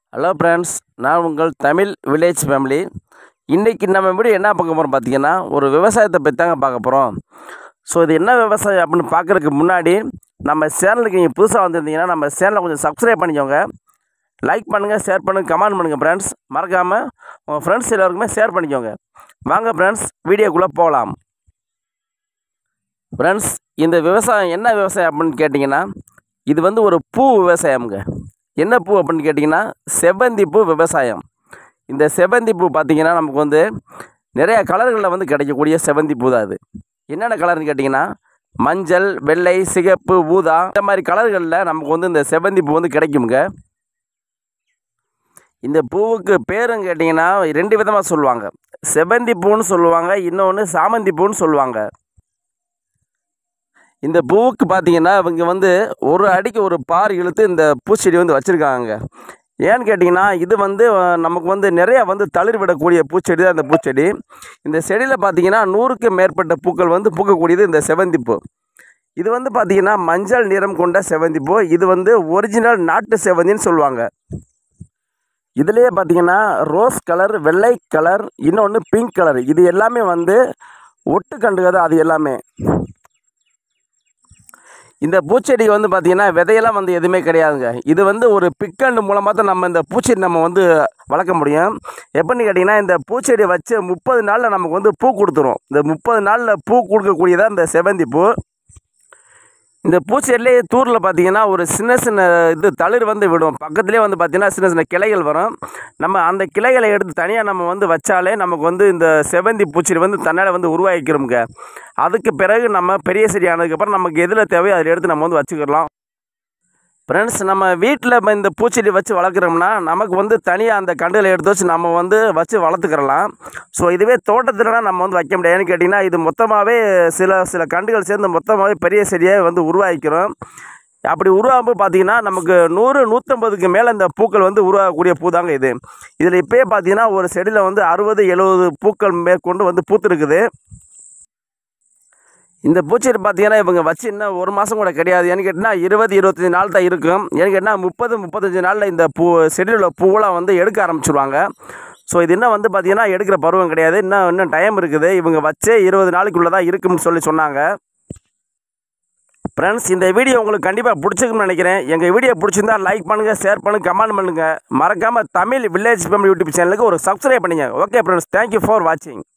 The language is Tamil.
ஹலோ ஃப்ரெண்ட்ஸ், நான் உங்கள் தமிழ் வில்லேஜ் ஃபேமிலி. இன்றைக்கி நம்ம வீடியோ என்ன பார்க்க போகிறோம் பார்த்தீங்கன்னா, ஒரு விவசாயத்தை பற்றி தாங்க பார்க்க போகிறோம். ஸோ இது என்ன விவசாயம் அப்படின்னு பார்க்குறதுக்கு முன்னாடி நம்ம சேனலுக்கு நீங்கள் புதுசாக வந்திருந்தீங்கன்னா நம்ம சேனலை கொஞ்சம் சப்ஸ்கிரைப் பண்ணிக்கோங்க. லைக் பண்ணுங்கள், ஷேர் பண்ணுங்கள், கமெண்ட் பண்ணுங்கள் ஃப்ரெண்ட்ஸ். மறக்காமல் உங்கள் ஃப்ரெண்ட்ஸ் எல்லாருக்குமே ஷேர் பண்ணிக்கோங்க. வாங்க ஃப்ரெண்ட்ஸ், வீடியோக்குள்ளே போகலாம். ஃப்ரெண்ட்ஸ், இந்த விவசாயம் என்ன விவசாயம் அப்படின்னு கேட்டிங்கன்னா, இது வந்து ஒரு பூ விவசாயம்ங்க. என்ன பூ அப்படின்னு கேட்டிங்கன்னா, செவ்வந்தி பூ விவசாயம். இந்த செவ்வந்தி பூ பார்த்திங்கன்னா நமக்கு வந்து நிறையா கலர்களில் வந்து கிடைக்கக்கூடிய செவ்வந்தி பூ தான். அது என்னென்ன கலர்னு கேட்டிங்கன்னா, மஞ்சள், வெள்ளை, சிகப்பு, ஊதா, இந்த மாதிரி கலர்களில் நமக்கு வந்து இந்த செவ்வந்தி பூ வந்து கிடைக்குங்க. இந்த பூவுக்கு பேரும் கேட்டிங்கன்னா 2 விதமாக சொல்லுவாங்க. செவ்வந்தி பூன்னு சொல்லுவாங்க, இன்னொன்று சாமந்தி பூன்னு சொல்லுவாங்க. இந்த பூவுக்கு பார்த்தீங்கன்னா இவங்க வந்து ஒரு அடிக்கு ஒரு பார் இழுத்து இந்த பூச்செடி வந்து வச்சுருக்காங்க. ஏன்னு கேட்டிங்கன்னா, இது வந்து நமக்கு வந்து நிறையா வந்து தளிர் விடக்கூடிய பூச்செடி தான் இந்த பூச்செடி. இந்த செடியில் பார்த்தீங்கன்னா 100க்கு மேற்பட்ட பூக்கள் வந்து பூக்கக்கூடியது இந்த செவ்வந்தி பூ. இது வந்து பார்த்திங்கன்னா மஞ்சள் நிறம் கொண்ட செவ்வந்தி பூ. இது வந்து ஒரிஜினல் நாட்டு செவ்வந்தின்னு சொல்லுவாங்க. இதுலேயே பார்த்திங்கன்னா ரோஸ் கலர், வெள்ளை கலர், இன்னொன்று பிங்க் கலர், இது எல்லாமே வந்து ஒட்டு கண்டுகது. அது எல்லாமே இந்த பூச்செடி வந்து பார்த்திங்கன்னா விதையெல்லாம் வந்து எதுவுமே கிடையாதுங்க. இது வந்து ஒரு பிக்கண்டு மூலமாக தான் நம்ம இந்த பூச்செடி நம்ம வந்து வளர்க்க முடியும். எப்படின்னு கேட்டிங்கன்னா, இந்த பூச்செடி வச்சு 30 நாளில் நமக்கு வந்து பூ கொடுத்துரும். இந்த 30 நாளில் பூ கொடுக்கக்கூடியதான் இந்த செவ்வந்தி பூ. இந்த பூச்செடியிலே தூரில் பார்த்திங்கன்னா ஒரு சின்ன சின்ன இது தளிர் வந்து விடும். பக்கத்துலேயே வந்து பார்த்திங்கன்னா சின்ன சின்ன கிளைகள் வரும். நம்ம அந்த கிளைகளை எடுத்து தனியாக நம்ம வந்து வச்சாலே நமக்கு வந்து இந்த செவ்வந்தி பூச்செடி வந்து தன்னால் வந்து உருவாக்கிக்கிறோமுங்க. அதுக்கு பிறகு நம்ம பெரிய செடி ஆனதுக்கப்புறம் நமக்கு எதில் தேவையோ அதில் எடுத்து நம்ம வந்து வச்சுக்கலாம். ஃப்ரெண்ட்ஸ், நம்ம வீட்டில் இந்த பூச்செடி வச்சு வளர்க்குறோம்னா நமக்கு வந்து தனியாக அந்த கண்டுகளை எடுத்து வச்சு நம்ம வந்து வச்சு வளர்த்துக்கிறலாம். ஸோ இதுவே தோட்டத்தில்னா நம்ம வந்து வைக்க முடியாது. ஏன்னு கேட்டிங்கன்னா, இது மொத்தமாகவே சில கண்டுகள் சேர்ந்து மொத்தமாகவே பெரிய செடியாக வந்து உருவாக்கிக்கிறோம். அப்படி உருவாகும்போது பார்த்திங்கன்னா நமக்கு 100-150க்கு மேலே இந்த பூக்கள் வந்து உருவாகக்கூடிய பூ தாங்க இது. இதில் இப்போயே பார்த்திங்கன்னா ஒரு செடியில் வந்து 60-70 பூக்கள் மேற்கொண்டு வந்து பூத்துருக்குது. இந்த பூச்செடி பார்த்திங்கன்னா இவங்க வச்சு இன்னும் 1 மாதம் கூட கிடையாது. ஏன்னு கேட்டிங்கன்னா 20-25 நாள் தான் இருக்கும். ஏன்னு கேட்டிங்கன்னா 30-35 நாளில் இந்த செடியில் உள்ள பூவெல்லாம் வந்து எடுக்க ஆரம்பிச்சிடுவாங்க. ஸோ இது இன்னும் வந்து பார்த்திங்கன்னா எடுக்கிற பருவம் கிடையாது. இன்னும் டைம் இருக்குது. இவங்க வச்சே 20 நாளைக்குள்ளே தான் இருக்குன்னு சொன்னாங்க. ஃப்ரெண்ட்ஸ், இந்த வீடியோ உங்களுக்கு கண்டிப்பாக பிடிச்சிருக்குன்னு நினைக்கிறேன். எங்கள் வீடியோ பிடிச்சிருந்தால் லைக் பண்ணுங்கள், ஷேர் பண்ணுங்கள், கமெண்ட் பண்ணுங்கள். மறக்காமல் தமிழ் வில்லேஜ் ஃபேமிலி யூடியூப் சேனலுக்கு ஒரு சப்ஸ்கிரைப் பண்ணுங்கள். ஓகே ஃப்ரெண்ட்ஸ், தேங்க்யூ ஃபார் வாட்சிங்.